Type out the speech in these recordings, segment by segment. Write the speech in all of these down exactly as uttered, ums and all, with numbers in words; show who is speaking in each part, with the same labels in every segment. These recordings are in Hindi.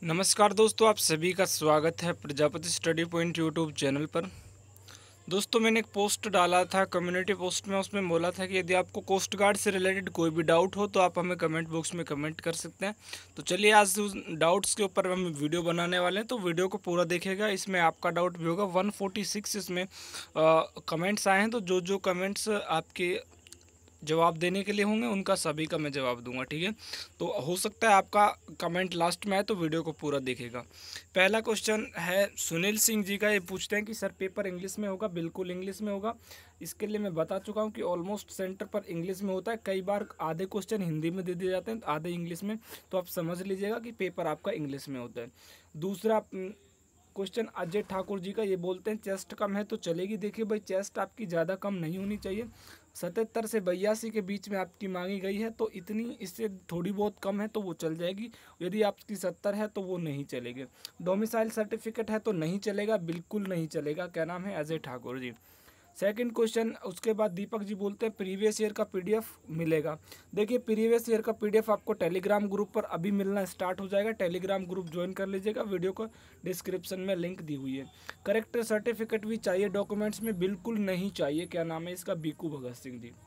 Speaker 1: नमस्कार दोस्तों, आप सभी का स्वागत है Prajapati study point YouTube channel पर। दोस्तों, मैंने एक पोस्ट डाला था कम्युनिटी पोस्ट में। उसमें बोला था कि यदि आपको कोस्ट गार्ड से रिलेटेड कोई भी डाउट हो तो आप हमें कमेंट बॉक्स में कमेंट कर सकते हैं। तो चलिए आज उस डाउट्स के ऊपर हम वीडियो बनाने वाले हैं, तो वीडियो को पूरा देखिएगा। इसमें आपका डाउट भी होगा। वन फोर्टी सिक्स इसमें कमेंट्स आए हैं, तो जो जो कमेंट्स आपके जवाब देने के लिए होंगे उनका सभी का मैं जवाब दूंगा, ठीक है। तो हो सकता है आपका कमेंट लास्ट में आए, तो वीडियो को पूरा देखेगा। पहला क्वेश्चन है सुनील सिंह जी का। ये पूछते हैं कि सर पेपर इंग्लिश में होगा? बिल्कुल इंग्लिश में होगा। इसके लिए मैं बता चुका हूँ कि ऑलमोस्ट सेंटर पर इंग्लिश में होता है। कई बार आधे क्वेश्चन हिंदी में दे दिए जाते हैं, आधे इंग्लिश में, तो आप समझ लीजिएगा कि पेपर आपका इंग्लिश में होता है। दूसरा क्वेश्चन अजय ठाकुर जी का, ये बोलते हैं चेस्ट कम है तो चलेगी। देखिए भाई, चेस्ट आपकी ज़्यादा कम नहीं होनी चाहिए। सतहत्तर से बयासी के बीच में आपकी मांगी गई है, तो इतनी इससे थोड़ी बहुत कम है तो वो चल जाएगी। यदि आपकी सत्तर है तो वो नहीं चलेगी। डोमिसाइल सर्टिफिकेट है तो नहीं चलेगा, बिल्कुल नहीं चलेगा। क्या नाम है? अजय ठाकुर जी। सेकंड क्वेश्चन, उसके बाद दीपक जी बोलते हैं प्रीवियस ईयर का पीडीएफ मिलेगा। देखिए, प्रीवियस ईयर का पीडीएफ आपको टेलीग्राम ग्रुप पर अभी मिलना स्टार्ट हो जाएगा। टेलीग्राम ग्रुप ज्वाइन कर लीजिएगा, वीडियो को डिस्क्रिप्शन में लिंक दी हुई है। करेक्टर सर्टिफिकेट भी चाहिए डॉक्यूमेंट्स में? बिल्कुल नहीं चाहिए। क्या नाम है इसका? बीकू भगत सिंह जी।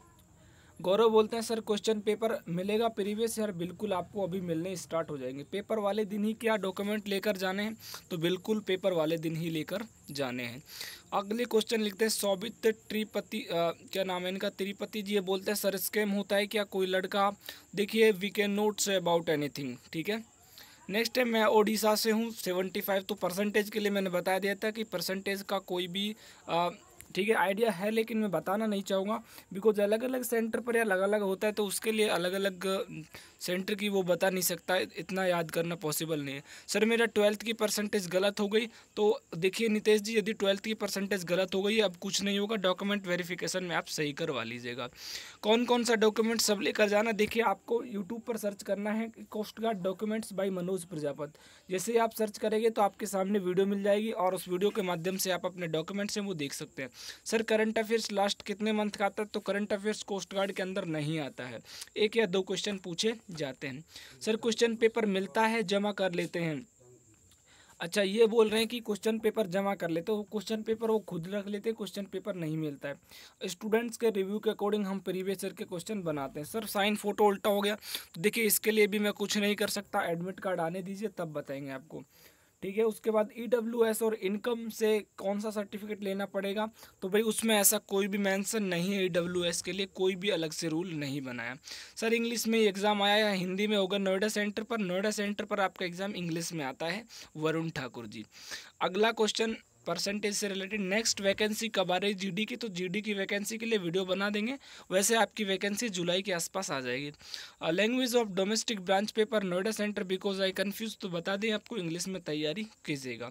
Speaker 1: गौरव बोलते हैं सर क्वेश्चन पेपर मिलेगा प्रीवियस ईयर? बिल्कुल आपको अभी मिलने स्टार्ट हो जाएंगे। पेपर वाले दिन ही क्या डॉक्यूमेंट लेकर जाने हैं? तो बिल्कुल पेपर वाले दिन ही लेकर जाने हैं। अगले क्वेश्चन लिखते हैं सौबित त्रिपति, क्या नाम है इनका? त्रिपति जी। ये बोलते हैं सर स्कैम होता है क्या? कोई लड़का, देखिए we can not say about anything, ठीक है। नेक्स्ट टाइम मैं ओडिशा से हूँ। सेवेंटी फाइव तो परसेंटेज के लिए मैंने बता दिया था कि परसेंटेज का कोई भी आ, ठीक है आइडिया है, लेकिन मैं बताना नहीं चाहूँगा बिकॉज अलग अलग सेंटर पर या अलग अलग होता है, तो उसके लिए अलग अलग सेंटर की वो बता नहीं सकता। इतना याद करना पॉसिबल नहीं है। सर मेरा ट्वेल्थ की परसेंटेज गलत हो गई, तो देखिए नितेश जी, यदि ट्वेल्थ की परसेंटेज गलत हो गई अब कुछ नहीं होगा। डॉक्यूमेंट वेरिफिकेशन में आप सही करवा लीजिएगा। कौन कौन सा डॉक्यूमेंट सब लेकर जाना? देखिए, आपको यूट्यूब पर सर्च करना है coast guard documents by Manoj Prajapat. जैसे ही आप सर्च करेंगे तो आपके सामने वीडियो मिल जाएगी, और उस वीडियो के माध्यम से आप अपने डॉक्यूमेंट्स हैं वो देख सकते हैं। सर करंट अफेयर्स लास्ट कितने मंथ का आता है? तो करंट अफेयर्स कोस्ट गार्ड के अंदर नहीं आता है, एक या दो क्वेश्चन पूछे जाते हैं। सर क्वेश्चन पेपर मिलता है, जमा कर लेते हैं? अच्छा, ये बोल रहे हैं कि क्वेश्चन पेपर जमा कर लेते, तो क्वेश्चन पेपर वो खुद रख लेते हैं, क्वेश्चन पेपर नहीं मिलता है। स्टूडेंट्स के रिव्यू के अकॉर्डिंग हम प्रीवियस ईयर के क्वेश्चन बनाते हैं। सर साइन फोटो उल्टा हो गया, तो देखिए इसके लिए भी मैं कुछ नहीं कर सकता। एडमिट कार्ड आने दीजिए तब बताएंगे आपको, ठीक है। उसके बाद ई डब्ल्यू एस और इनकम से कौन सा सर्टिफिकेट लेना पड़ेगा? तो भाई उसमें ऐसा कोई भी मेंशन नहीं है। ई डब्ल्यू एस के लिए कोई भी अलग से रूल नहीं बनाया। सर इंग्लिश में एग्ज़ाम आया या हिंदी में होगा? नोएडा सेंटर पर, नोएडा सेंटर पर आपका एग्ज़ाम इंग्लिश में आता है, वरुण ठाकुर जी। अगला क्वेश्चन परसेंटेज से रिलेटेड, नेक्स्ट वैकेंसी कब आ रही है जीडी की? तो जीडी की वैकेंसी के लिए वीडियो बना देंगे। वैसे आपकी वैकेंसी जुलाई के आसपास आ जाएगी। Language of domestic branch paper Noida centre, because I confuse, तो बता दें आपको इंग्लिश में तैयारी कीजिएगा।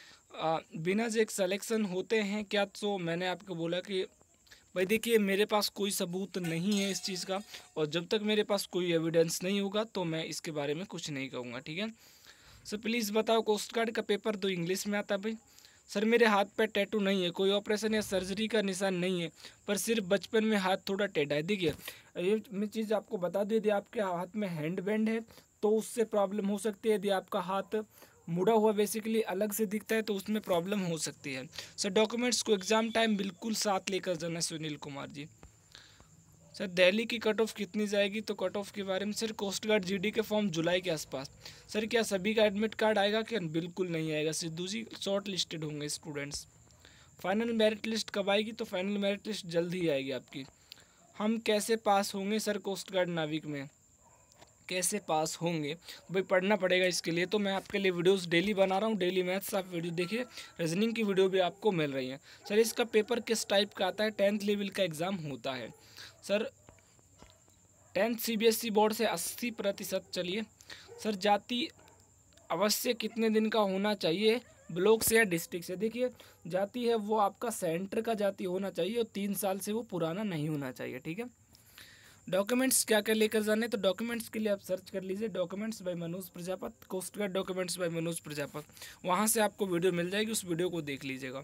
Speaker 1: बिना जे सलेक्शन होते हैं क्या? तो मैंने आपको बोला कि भाई देखिए मेरे पास कोई सबूत नहीं है इस चीज़ का, और जब तक मेरे पास कोई एविडेंस नहीं होगा तो मैं इसके बारे में कुछ नहीं कहूँगा, ठीक है। सर प्लीज़ बताओ कोस्ट गार्ड का पेपर तो इंग्लिश में आता है भाई। सर मेरे हाथ पे टैटू नहीं है, कोई ऑपरेशन या सर्जरी का निशान नहीं है, पर सिर्फ बचपन में हाथ थोड़ा टेढ़ा है। देखिए ये मैं चीज़ आपको बता दूँ, यदि आपके हाथ में हैंड बैंड है तो उससे प्रॉब्लम हो सकती है। यदि आपका हाथ मुड़ा हुआ बेसिकली अलग से दिखता है तो उसमें प्रॉब्लम हो सकती है। सर डॉक्यूमेंट्स को एग्ज़ाम टाइम बिल्कुल साथ लेकर जाना। सुनील कुमार जी। सर दिल्ली की कट ऑफ कितनी जाएगी? तो कट ऑफ के बारे में सर, कोस्ट गार्ड जीडी के फॉर्म जुलाई के आसपास। सर क्या सभी का एडमिट कार्ड आएगा? क्या बिल्कुल नहीं आएगा, सिद्धू जी शॉर्ट लिस्टेड होंगे स्टूडेंट्स। फाइनल मेरिट लिस्ट कब आएगी? तो फाइनल मेरिट लिस्ट जल्द ही आएगी आपकी। हम कैसे पास होंगे सर कोस्ट गार्ड नाविक में? कैसे पास होंगे भाई, पढ़ना पड़ेगा इसके लिए। तो मैं आपके लिए वीडियोस डेली बना रहा हूँ, डेली मैथ्स आप वीडियो देखिए, रीजनिंग की वीडियो भी आपको मिल रही है। सर इसका पेपर किस टाइप का आता है? टेंथ लेवल का एग्ज़ाम होता है सर। टेंथ सीबीएसई बोर्ड से अस्सी प्रतिशत। चलिए सर, जाति अवश्य कितने दिन का होना चाहिए? ब्लॉक से या डिस्ट्रिक्ट से? देखिए जाति है वो आपका सेंटर का जाति होना चाहिए, और तीन साल से वो पुराना नहीं होना चाहिए, ठीक है। डॉक्यूमेंट्स क्या क्या लेकर जाने? तो डॉक्यूमेंट्स के लिए आप सर्च कर लीजिए documents by Manoj Prajapat, coast guard documents by Manoj Prajapat. वहाँ से आपको वीडियो मिल जाएगी, उस वीडियो को देख लीजिएगा।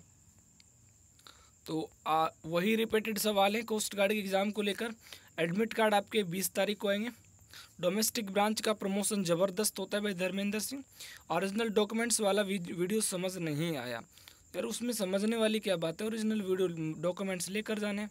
Speaker 1: तो आ, वही रिपीटेड सवाल हैं कोस्ट गार्ड के एग्ज़ाम को लेकर। एडमिट कार्ड आपके बीस तारीख को आएंगे। डोमेस्टिक ब्रांच का प्रमोशन ज़बरदस्त होता है भाई धर्मेंद्र सिंह। ओरिजिनल डॉक्यूमेंट्स वाला वीडियो समझ नहीं आया यार, उसमें समझने वाली क्या बात है, ओरिजिनल वीडियो डॉक्यूमेंट्स लेकर जाने।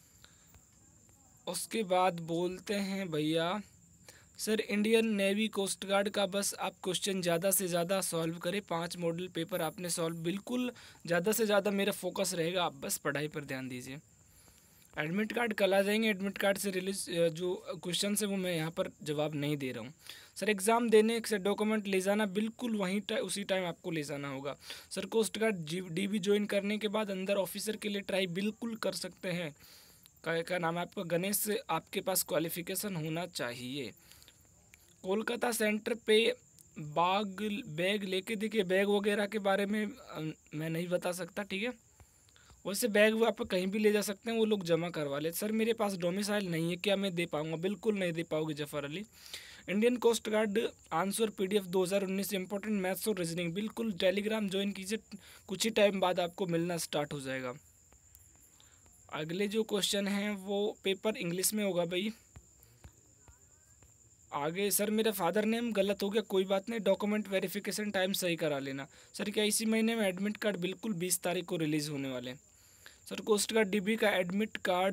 Speaker 1: उसके बाद बोलते हैं भैया sir Indian navy coast guard का बस आप क्वेश्चन ज़्यादा से ज़्यादा सॉल्व करें, पांच मॉडल पेपर आपने सॉल्व, बिल्कुल ज़्यादा से ज़्यादा मेरा फोकस रहेगा, आप बस पढ़ाई पर ध्यान दीजिए। एडमिट कार्ड कल आ जाएंगे, एडमिट कार्ड से रिलीज जो क्वेश्चन है वो मैं यहाँ पर जवाब नहीं दे रहा हूँ। सर एग्ज़ाम देने से डॉक्यूमेंट ले जाना, बिल्कुल वहीं टा, उसी टाइम आपको ले जाना होगा। Sir coast guard G D B join करने के बाद अंदर ऑफिसर के लिए ट्राई बिल्कुल कर सकते हैं। क्या क्या नाम है आपका, गणेश, आपके पास क्वालिफिकेशन होना चाहिए। कोलकाता सेंटर पे बाग बैग लेके, देखिए बैग वगैरह के बारे में मैं नहीं बता सकता, ठीक है। वैसे बैग वो आप कहीं भी ले जा सकते हैं, वो लोग जमा करवा ले। सर मेरे पास डोमिसाइल नहीं है, क्या मैं दे पाऊँगा? बिल्कुल नहीं दे पाओगे Zafar Ali. Indian coast guard answer PDF दो हज़ार उन्नीस इंपॉर्टेंट मैथ्स और रीजनिंग, बिल्कुल टेलीग्राम ज्वाइन कीजिए, कुछ ही टाइम बाद आपको मिलना स्टार्ट हो जाएगा। अगले जो क्वेश्चन हैं वो पेपर इंग्लिश में होगा भाई। आगे सर मेरा फादर नेम गलत हो गया, कोई बात नहीं, डॉक्यूमेंट वेरिफिकेशन टाइम सही करा लेना। सर क्या इसी महीने में एडमिट कार्ड बिल्कुल बीस तारीख को रिलीज़ होने वाले। सर कोस्ट गार्ड डीबी का admit card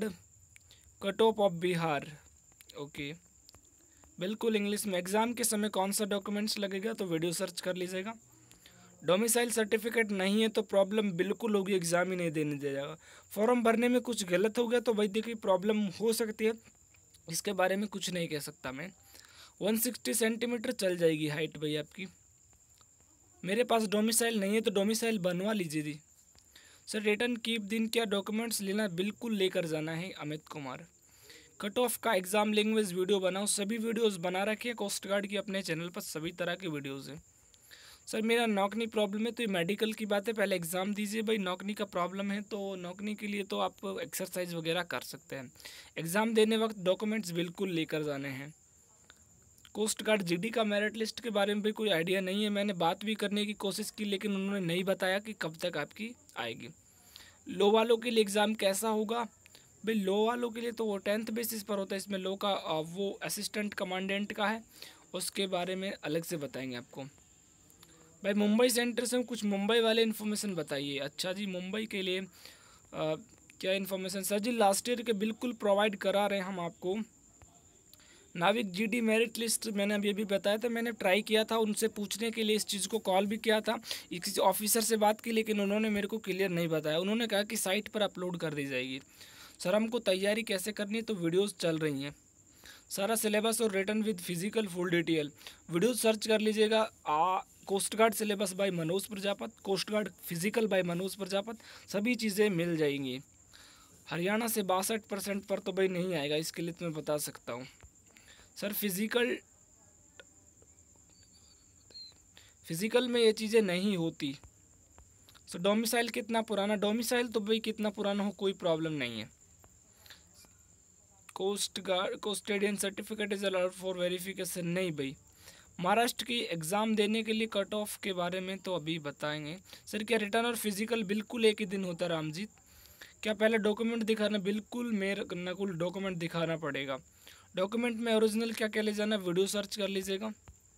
Speaker 1: cut off of Bihar, okay बिल्कुल इंग्लिश में। एग्ज़ाम के समय कौन सा डॉक्यूमेंट्स लगेगा तो वीडियो सर्च कर लीजिएगा। डोमिसाइल सर्टिफिकेट नहीं है तो प्रॉब्लम बिल्कुल होगी, एग्ज़ाम ही नहीं देने दिया जाएगा। फॉर्म भरने में कुछ गलत हो गया तो भाई देखिए प्रॉब्लम हो सकती है, इसके बारे में कुछ नहीं कह सकता मैं। एक सौ साठ सेंटीमीटर चल जाएगी हाइट भाई आपकी। मेरे पास डोमिसाइल नहीं है तो डोमिसाइल बनवा लीजिए दी। सर रिटर्न कीप दिन क्या डॉक्यूमेंट्स लेना, बिल्कुल लेकर जाना है। अमित कुमार, कट ऑफ का एग्ज़ाम लैंग्वेज वीडियो बनाओ, सभी वीडियोस बना रखे हैं कोस्ट गार्ड की अपने चैनल पर, सभी तरह के वीडियोस हैं। सर मेरा नौकनी प्रॉब्लम है तो ये मेडिकल की बात है, पहले एग्ज़ाम दीजिए भाई। नौकनी का प्रॉब्लम है तो नौकनी के लिए तो आप एक्सरसाइज वगैरह कर सकते हैं। एग्ज़ाम देने वक्त डॉक्यूमेंट्स बिल्कुल लेकर जाने हैं। कोस्ट गार्ड जीडी का मेरिट लिस्ट के बारे में भी कोई आइडिया नहीं है, मैंने बात भी करने की कोशिश की लेकिन उन्होंने नहीं बताया कि कब तक आपकी आएगी। लो वालों के लिए एग्ज़ाम कैसा होगा भाई? लो वालों के लिए तो वो टेंथ बेसिस पर होता है, इसमें लो का वो असिस्टेंट कमांडेंट का है, उसके बारे में अलग से बताएंगे आपको। भाई मुंबई सेंटर से कुछ मुंबई वाले इन्फॉर्मेशन बताइए। अच्छा जी, मुंबई के लिए आ, क्या information? Sir ji last year के बिल्कुल प्रोवाइड करा रहे हैं हम आपको। नाविक जीडी मेरिट लिस्ट मैंने अभी अभी बताया था, मैंने ट्राई किया था उनसे पूछने के लिए, इस चीज़ को कॉल भी किया था, किसी ऑफिसर से बात की लेकिन उन्होंने मेरे को क्लियर नहीं बताया। उन्होंने कहा कि साइट पर अपलोड कर दी जाएगी। सर हमको तैयारी कैसे करनी है तो वीडियोस चल रही हैं, सारा सिलेबस और written with physical full detail, video search कर लीजिएगा। आ coast guard syllabus by Manoj Prajapat, coast guard physical by Manoj Prajapat, सभी चीज़ें मिल जाएंगी। हरियाणा से बासठ परसेंट पर तो भाई नहीं आएगा, इसके लिए तो मैं बता सकता हूँ। सर फिज़िकल फिज़िकल में ये चीज़ें नहीं होती। सर डोमिसाइल कितना पुराना? डोमिसाइल तो भाई कितना पुराना हो कोई प्रॉब्लम नहीं है। Coast guard custodian certificate is allowed for verification, नहीं भाई। महाराष्ट्र की एग्ज़ाम देने के लिए कट ऑफ के बारे में तो अभी बताएंगे। सर क्या रिटर्न और फिजिकल बिल्कुल एक ही दिन होता है? रामजीत, क्या पहले डॉक्यूमेंट दिखाना? बिल्कुल मेरे नकुल डॉक्यूमेंट दिखाना पड़ेगा। डॉक्यूमेंट में ओरिजिनल क्या क्या ले जाना, वीडियो सर्च कर लीजिएगा।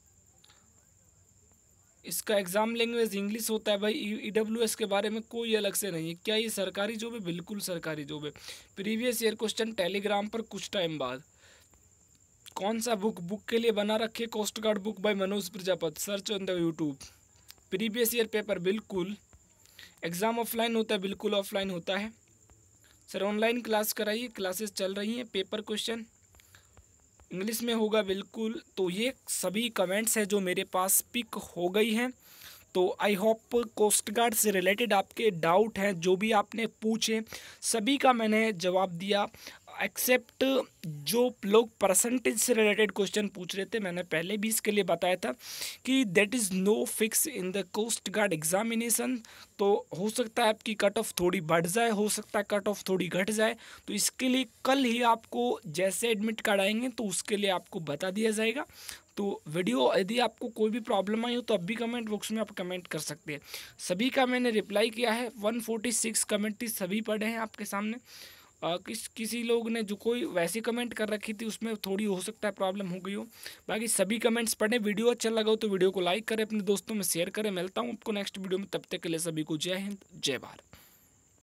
Speaker 1: इसका एग्ज़ाम लैंग्वेज इंग्लिश होता है भाई। ई डब्ल्यू एस के बारे में कोई अलग से नहीं है। क्या ये सरकारी जॉब है? बिल्कुल सरकारी जॉब है। प्रीवियस ईयर क्वेश्चन टेलीग्राम पर कुछ टाइम बाद। कौन सा बुक बुक के लिए बना रखे? Coast guard book by Manoj Prajapat, search on the YouTube. Previous year paper बिल्कुल। एग्ज़ाम ऑफलाइन होता है? बिल्कुल ऑफलाइन होता है। सर ऑनलाइन क्लास कराइए, क्लासेस चल रही हैं। पेपर क्वेश्चन इंग्लिश में होगा बिल्कुल। तो ये सभी कमेंट्स हैं जो मेरे पास पिक हो गई हैं। तो आई होप कोस्ट गार्ड से रिलेटेड आपके डाउट हैं जो भी आपने पूछे सभी का मैंने जवाब दिया, एक्सेप्ट जो लोग परसेंटेज से रिलेटेड क्वेश्चन पूछ रहे थे। मैंने पहले भी इसके लिए बताया था कि that is no fix in the coast guard examination. तो हो सकता है आपकी कट ऑफ थोड़ी बढ़ जाए, हो सकता है कट ऑफ थोड़ी घट जाए। तो इसके लिए कल ही आपको जैसे एडमिट कार्ड आएंगे तो उसके लिए आपको बता दिया जाएगा। तो वीडियो यदि आपको कोई भी प्रॉब्लम आई हो तो अभी कमेंट बॉक्स में आप कमेंट कर सकते हैं। सभी का मैंने रिप्लाई किया है। एक सौ छियालीस कमेंट सभी पढ़े हैं आपके सामने। आ, किस किसी लोग ने जो कोई वैसी कमेंट कर रखी थी उसमें थोड़ी हो सकता है प्रॉब्लम हो गई हो। बाकी सभी कमेंट्स पढ़ें, वीडियो अच्छा लगा हो तो वीडियो को लाइक करें, अपने दोस्तों में शेयर करें। मिलता हूँ आपको नेक्स्ट वीडियो में, तब तक के लिए सभी को जय हिंद जय भारत।